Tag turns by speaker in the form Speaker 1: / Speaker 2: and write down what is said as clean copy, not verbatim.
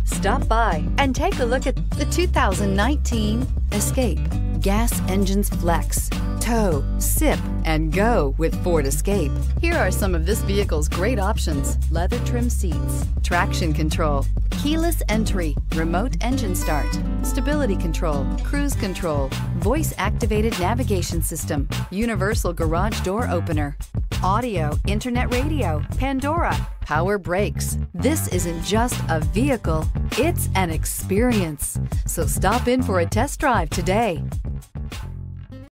Speaker 1: Stop by and take a look at the 2019 Escape. Gas engines flex, tow, sip, and go with Ford Escape. Here are some of this vehicle's great options: leather trim seats, traction control, keyless entry, remote engine start, stability control, cruise control, voice activated navigation system, universal garage door opener, audio, internet radio, Pandora, power brakes. This isn't just a vehicle, it's an experience. So stop in for a test drive today.